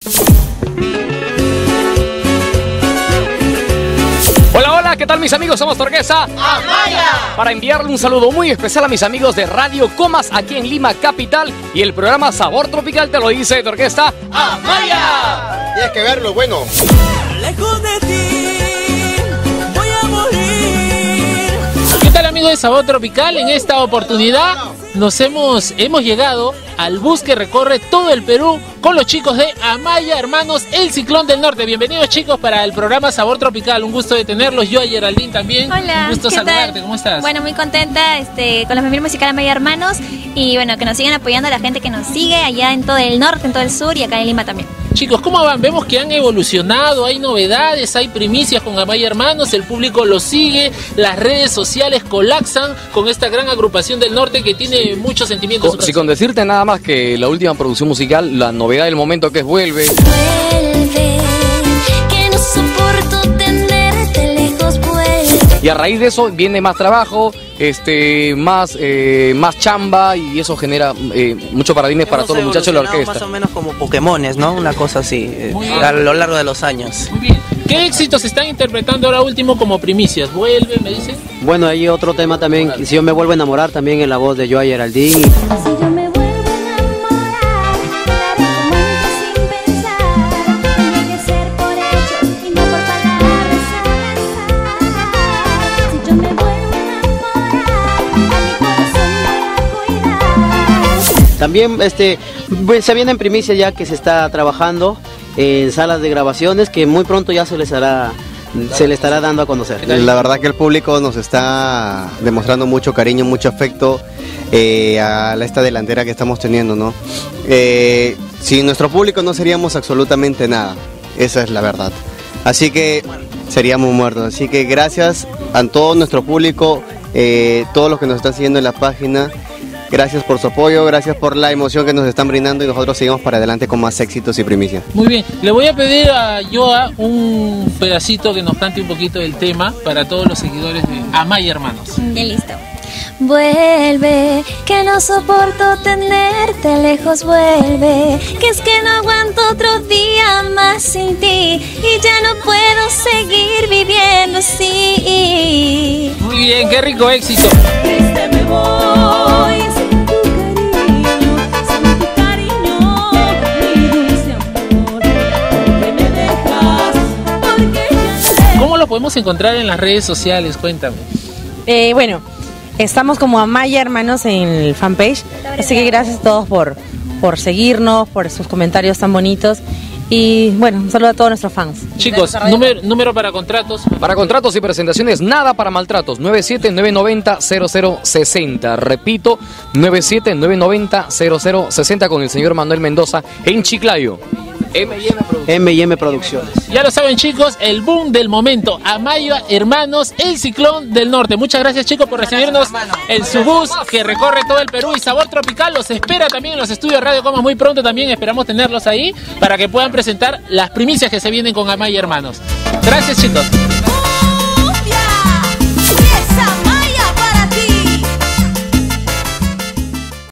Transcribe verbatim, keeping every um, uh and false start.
Hola, hola, ¿qué tal mis amigos? Somos Torquesa Amaya. Para enviarle un saludo muy especial a mis amigos de Radio Comas aquí en Lima Capital y el programa Sabor Tropical te lo dice Torquesa Amaya. Tienes que verlo, bueno. Lejos de ti voy a morir. ¿Qué tal amigos de Sabor Tropical? En esta oportunidad nos hemos, hemos llegado al bus que recorre todo el Perú con los chicos de Amaya Hermanos, el Ciclón del Norte. Bienvenidos chicos para el programa Sabor Tropical, un gusto de tenerlos. Yo a Geraldine también. Hola, un gusto ¿qué saludarte, tal? ¿Cómo estás? Bueno, muy contenta este, con la familia musical Amaya Hermanos y bueno, que nos sigan apoyando a la gente que nos sigue allá en todo el norte, en todo el sur y acá en Lima también. Chicos, ¿cómo van? Vemos que han evolucionado, hay novedades, hay primicias con Amaya Hermanos, el público los sigue, las redes sociales colapsan con esta gran agrupación del norte que tiene muchos sentimientos. Si con decirte nada más que la última producción musical, la novedad del momento que es Vuelve. Vuelve, que no soporto tenerte lejos, vuelve. Y a raíz de eso viene más trabajo, este, más, eh, más chamba y eso genera eh, muchos paradigmas para todos los muchachos de la orquesta. Más o menos como Pokémones, ¿no? Una cosa así, eh, a lo largo de los años. Muy bien. ¿Qué éxitos están interpretando ahora último como primicias? ¿Vuelve, me dicen? Bueno, hay otro tema también, si yo me vuelvo a enamorar, también en la voz de Joa Geraldine. Si yo me vuelvo a enamorar, te daré tu mente sin pensar. Tiene que ser por hecho y no por palabras al azar. Si yo me vuelvo a enamorar, a mi corazón voy a cuidar. También este, pues, se viene en primicia ya que se está trabajando en salas de grabaciones que muy pronto ya se les hará, se le estará dando a conocer. La verdad que el público nos está demostrando mucho cariño, mucho afecto eh, a esta delantera que estamos teniendo, ¿no? Eh, sin nuestro público no seríamos absolutamente nada, esa es la verdad. Así que seríamos muertos. Así que gracias a todo nuestro público, eh, todos los que nos están siguiendo en la página. Gracias por su apoyo, gracias por la emoción que nos están brindando y nosotros seguimos para adelante con más éxitos y primicias. Muy bien, le voy a pedir a Joa un pedacito que nos cante un poquito del tema para todos los seguidores de Amaya Hermanos. Bien, listo. Vuelve, que no soporto tenerte lejos, vuelve, que es que no aguanto otro día más sin ti y ya no puedo seguir viviendo así. Muy bien, qué rico éxito. Triste me voy sin tu cariño, sin tu cariño, mi dulce amor, que me dejas porque ya. ¿Cómo lo podemos encontrar en las redes sociales? Cuéntame. Eh, bueno, estamos como Amaya Hermanos en el fanpage, así que gracias a todos por, por seguirnos, por sus comentarios tan bonitos y bueno, un saludo a todos nuestros fans. Chicos, número, número para contratos. Para contratos y presentaciones, nada para maltratos, nueve siete nueve nueve cero cero cero seis cero. Repito, nueve siete nueve nueve cero cero cero seis cero con el señor Manuel Mendoza en Chiclayo. M y M Producciones. M y M Producciones. Ya lo saben chicos, el boom del momento, Amaya Hermanos, el Ciclón del Norte. Muchas gracias chicos por recibirnos en su bus que recorre todo el Perú y Sabor Tropical los espera también en los estudios Radio Comas muy pronto también, esperamos tenerlos ahí para que puedan presentar las primicias que se vienen con Amaya Hermanos. Gracias chicos.